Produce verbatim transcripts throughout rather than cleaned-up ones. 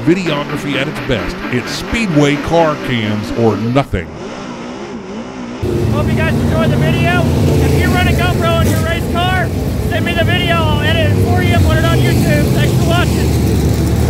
Videography at its best. It's Speedway car cams or nothing. Hope you guys enjoyed the video. If you run a GoPro in your race car, send me the video. I'll edit it for you and put it on YouTube. Thanks for watching.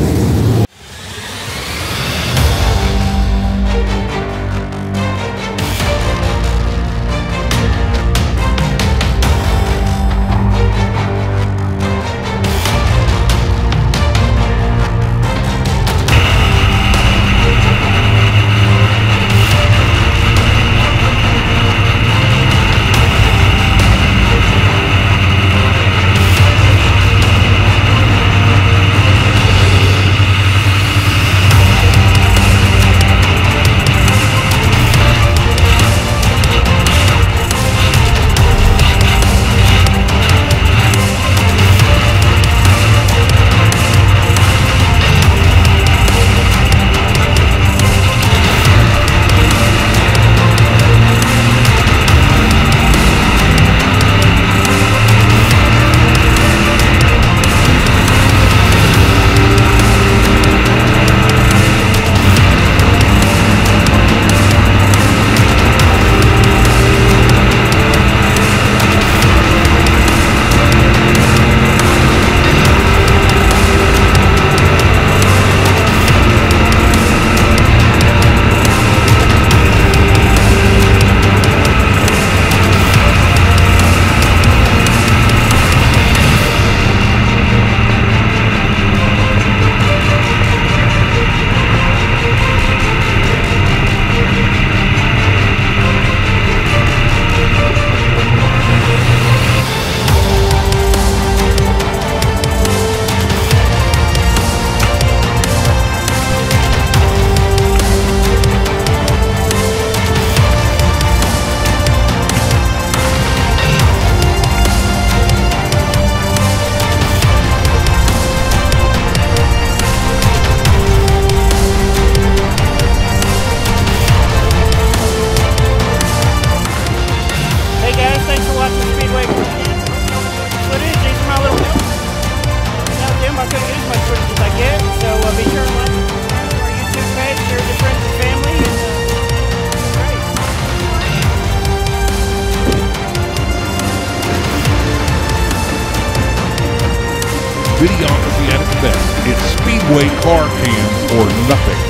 Thanks for watching Speedway footage. These are my little films. Without them, I couldn't get as much footage as I get. So uh, be sure to like and subscribe to our YouTube page, share with your friends and family, and uh, great. Videography at its best. It's Speedway car cams or nothing.